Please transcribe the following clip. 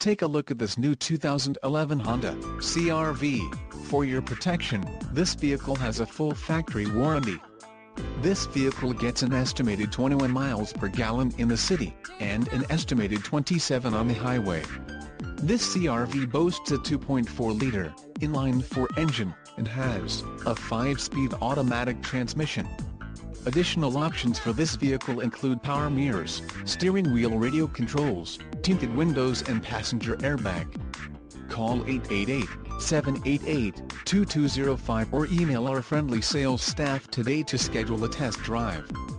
Take a look at this new 2011 Honda CR-V. For your protection, this vehicle has a full factory warranty. This vehicle gets an estimated 21 miles per gallon in the city, and an estimated 27 on the highway. This CR-V boasts a 2.4-liter, inline-4 engine, and has a 5-speed automatic transmission. Additional options for this vehicle include power mirrors, steering wheel radio controls, tinted windows and passenger airbag. Call 888-788-2205 or email our friendly sales staff today to schedule a test drive.